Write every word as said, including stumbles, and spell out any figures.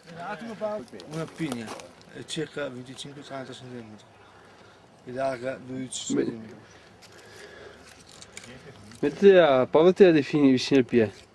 Una pigna è circa venticinque trenta centimetri e larga dodici centimetri. Mettete la, provate a definire vicino al piede.